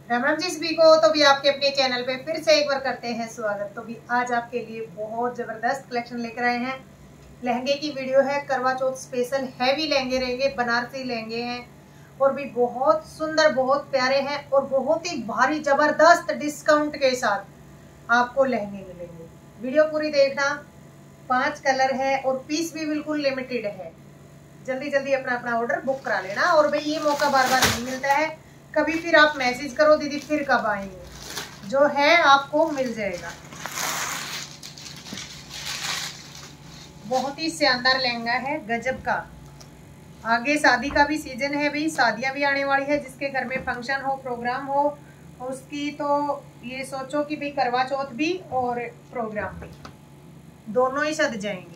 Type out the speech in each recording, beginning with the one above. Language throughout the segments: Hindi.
राम राम जी सभी को। तो भी आपके अपने चैनल पे फिर से एक बार करते हैं स्वागत। तो भी आज आपके लिए बहुत जबरदस्त कलेक्शन लेकर आए हैं। लहंगे की वीडियो है, करवा चौथ स्पेशल हैवी लहंगे रहेंगे, बनारसी लहंगे हैं और भी बहुत सुंदर, बहुत प्यारे हैं और बहुत ही भारी जबरदस्त डिस्काउंट के साथ आपको लहंगे मिलेंगे। वीडियो पूरी देखना। 5 कलर है और पीस भी बिल्कुल लिमिटेड है। जल्दी जल्दी अपना अपना ऑर्डर बुक करा लेना। और भाई ये मौका बार बार नहीं मिलता है, कभी फिर आप मैसेज करो दीदी फिर कब आएंगे, जो है आपको मिल जाएगा। बहुत ही शानदार लहंगा है, गजब का। आगे शादी का भी सीजन है भाई, शादियां भी आने वाली है। जिसके घर में फंक्शन हो, प्रोग्राम हो, उसकी तो ये सोचो कि भाई करवा चौथ भी और प्रोग्राम भी दोनों ही सज जाएंगे।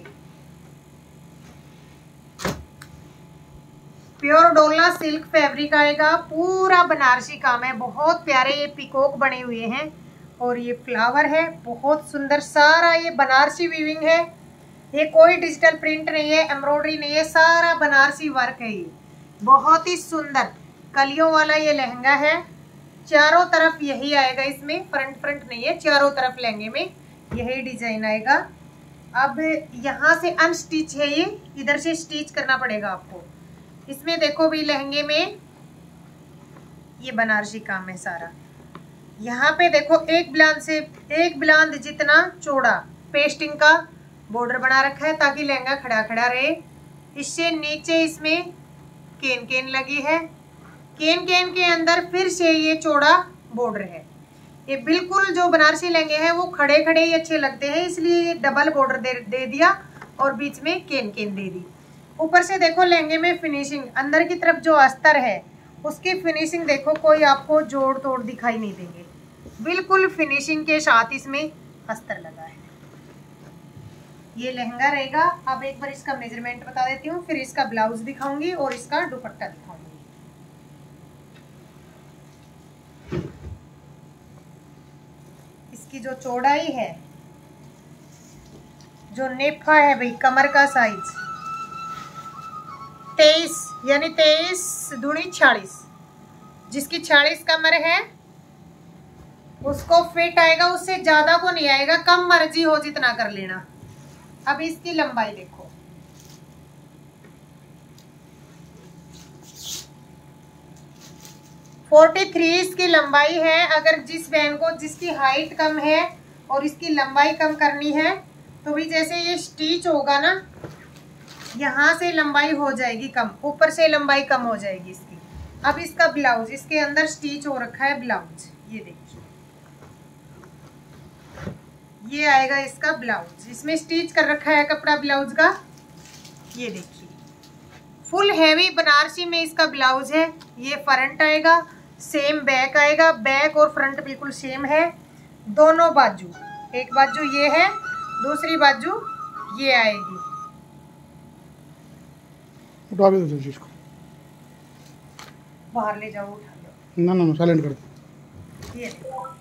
प्योर डोला सिल्क फैब्रिक आएगा, पूरा बनारसी काम है। बहुत प्यारे ये पिकॉक बने हुए हैं और ये फ्लावर है, बहुत सुंदर। सारा ये बनारसी वीविंग है, ये कोई डिजिटल प्रिंट नहीं है, एम्ब्रॉयडरी नहीं है, सारा बनारसी वर्क है। ये बहुत ही सुंदर कलियों वाला ये लहंगा है। चारों तरफ यही आएगा, इसमें फ्रंट नहीं है, चारों तरफ लहंगे में यही डिजाइन आएगा। अब यहाँ से अनस्टिच है, ये इधर से स्टिच करना पड़ेगा आपको। इसमें देखो भी लहंगे में ये बनारसी काम है सारा। यहाँ पे देखो एक ब्लांद जितना चौड़ा पेस्टिंग का बॉर्डर बना रखा है ताकि लहंगा खड़ा खड़ा रहे। इससे नीचे इसमें केन केन लगी है, केन केन के अंदर फिर से ये चौड़ा बॉर्डर है। ये बिल्कुल जो बनारसी लहंगे हैं वो खड़े खड़े ही अच्छे लगते हैं, इसलिए ये डबल बॉर्डर दे दिया और बीच में केन केन दे दी। ऊपर से देखो लहंगे में फिनिशिंग, अंदर की तरफ जो अस्तर है उसकी फिनिशिंग देखो, कोई आपको जोड़ तोड़ दिखाई नहीं देंगे। बिल्कुल फिनिशिंग के साथ इसमें अस्तर लगा है। ये लहंगा रहेगा। अब एक बार इसका मेजरमेंट बता देती हूँ, फिर इसका ब्लाउज दिखाऊंगी और इसका दुपट्टा दिखाऊंगी। इसकी जो चौड़ाई है, जो नेफा है भाई, कमर का साइज 23 यानी 23 दूनी 46। जिसकी 46 कमर है उसको फिट आएगा, उससे ज्यादा को नहीं आएगा, कम मर्जी हो जितना कर लेना। अब इसकी लंबाई देखो, इसकी लंबाई है। अगर जिस बहन को जिसकी हाइट कम है और इसकी लंबाई कम करनी है तो भी जैसे ये स्टिच होगा ना, यहाँ से लंबाई हो जाएगी कम, ऊपर से लंबाई कम हो जाएगी इसकी। अब इसका ब्लाउज, इसके अंदर स्टिच हो रखा है ब्लाउज, ये देखिए ये आएगा इसका ब्लाउज। इसमें स्टिच कर रखा है कपड़ा ब्लाउज का, ये देखिए फुल हैवी बनारसी में इसका ब्लाउज है। ये फ्रंट आएगा, सेम बैक आएगा, बैक और फ्रंट बिल्कुल सेम है। दोनों बाजू, एक बाजू ये है, दूसरी बाजू ये आएगी। उठा भी दो चीज को, बाहर ले जाओ, उठा लो। ना साइलेंट कर दो। ये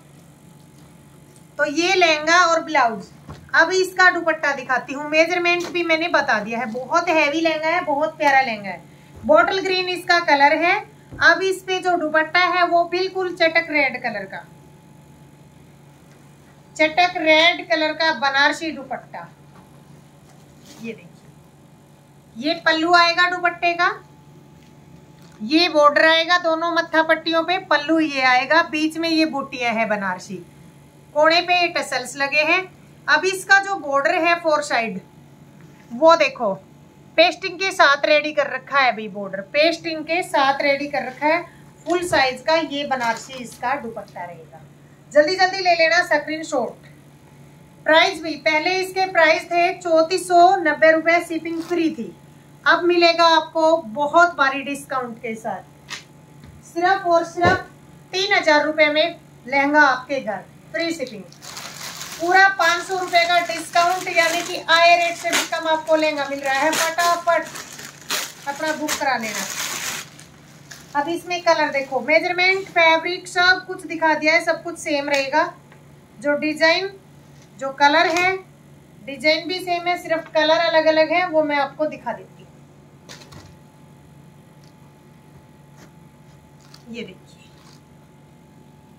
तो ये लहंगा और ब्लाउज। अब इसका दुपट्टा दिखाती हूँ। मेजरमेंट भी मैंने बता दिया है। बहुत हैवी लहंगा है, बहुत प्यारा लहंगा है। बॉटल ग्रीन इसका कलर है। अब इस पे जो दुपट्टा है वो बिल्कुल चटक रेड कलर का, चटक रेड कलर का बनारसी दुपट्टा। ये देखिए ये पल्लू आएगा दुपट्टे का, ये बॉर्डर आएगा दोनों मत्था पट्टियों पे, पल्लू ये आएगा, बीच में ये बूटियां हैं बनारसी, कोने पे ये टसल्स लगे हैं। अब इसका जो बॉर्डर है 4 साइड, वो देखो पेस्टिंग के साथ रेडी कर रखा है भाई। बॉर्डर पेस्टिंग के साथ रेडी कर रखा है, फुल साइज का ये बनारसी इसका दुपट्टा रहेगा। जल्दी जल्दी ले लेना स्क्रीनशॉट। प्राइस भी, पहले इसके प्राइस थे 3490 रुपए, शिपिंग फ्री थी। अब मिलेगा आपको बहुत भारी डिस्काउंट के साथ, सिर्फ और सिर्फ 3000 रुपए में लहंगा आपके घर, फ्री शिपिंग। पूरा 500 रुपए का डिस्काउंट, यानी कि आए रेट से भी कम आपको लहंगा मिल रहा है। फटाफट अपना बुक करा लेना। अब इसमें कलर देखो, मेजरमेंट, फैब्रिक सब कुछ दिखा दिया है, सब कुछ सेम रहेगा। जो डिजाइन, जो कलर है, डिजाइन भी सेम है, सिर्फ कलर अलग अलग है, वो मैं आपको दिखा देती हूँ। ये देखिए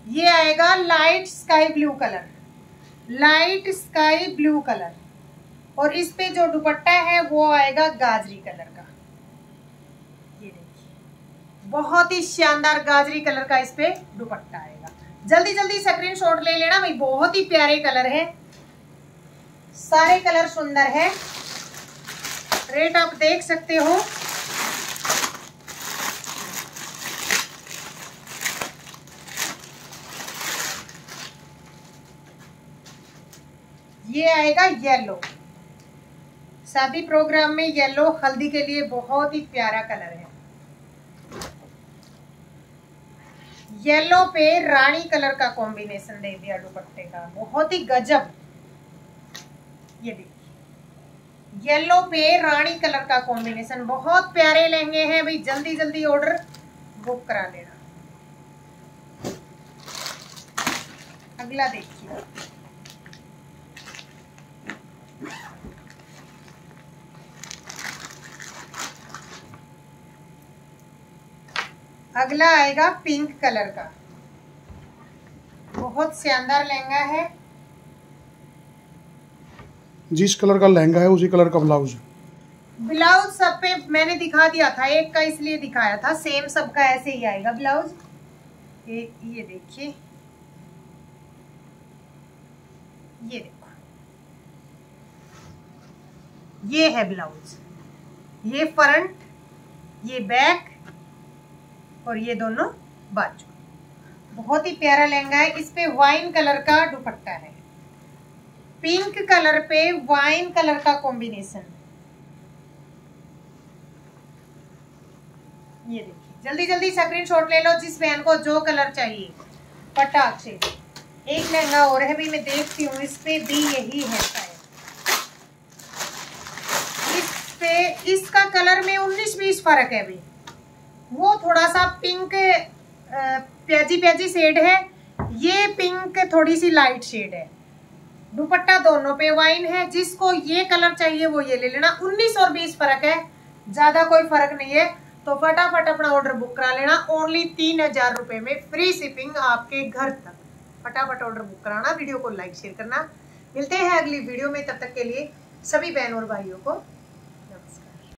ये आएगा light sky blue colour, light sky blue colour. और इस पे जो दुपट्टा है वो आएगा गाजरी कलर का। ये देखिए बहुत ही शानदार गाजरी कलर का इस पे दुपट्टा आएगा। जल्दी जल्दी स्क्रीनशॉट ले लेना भाई, बहुत ही प्यारे कलर है, सारे कलर सुंदर है। रेट आप देख सकते हो। ये आएगा येलो, शादी प्रोग्राम में येलो हल्दी के लिए बहुत ही प्यारा कलर है। येलो पे रानी कलर का कॉम्बिनेशन दे दिया दुपट्टे का, बहुत ही गजब। ये देखिए येलो पे रानी कलर का कॉम्बिनेशन, बहुत प्यारे लहंगे हैं भाई, जल्दी जल्दी ऑर्डर बुक करा लेना। अगला देखिए, अगला आएगा पिंक कलर का, बहुत शानदार लहंगा है। जिस कलर का लहंगा है उसी कलर का ब्लाउज है। ब्लाउज सब पे मैंने दिखा दिया था, एक का इसलिए दिखाया था, सेम सबका ऐसे ही आएगा ब्लाउज। ये देखिए, ये देखो, ये है ब्लाउज, ये फ्रंट, ये बैक और ये दोनों बाजू। बहुत ही प्यारा लहंगा है। इस पे वाइन कलर का दुपट्टा है, पिंक कलर पे वाइन कलर का कॉम्बिनेशन। ये देखिए, जल्दी जल्दी स्क्रीनशॉट ले लो, जिस बहन को जो कलर चाहिए फटाक से। एक लहंगा और है भी, मैं देखती हूँ इस पे भी यही है शायद। इस पे इसका कलर में 19-20 फर्क है भी, वो थोड़ा सा पिंक प्याजी प्याजी शेड है, ये पिंक थोड़ी सी लाइट शेड है। दुपट्टा दोनों पे वाइन है, जिसको ये कलर चाहिए वो ये ले लेना। 19 और 20 फर्क है, ज्यादा कोई फर्क नहीं है, तो फटाफट अपना ऑर्डर बुक करा लेना। ओनली 3000 रुपए में फ्री शिपिंग आपके घर तक। फटाफट ऑर्डर बुक कराना, वीडियो को लाइक शेयर करना। मिलते हैं अगली वीडियो में, तब तक के लिए सभी बहन और भाइयों को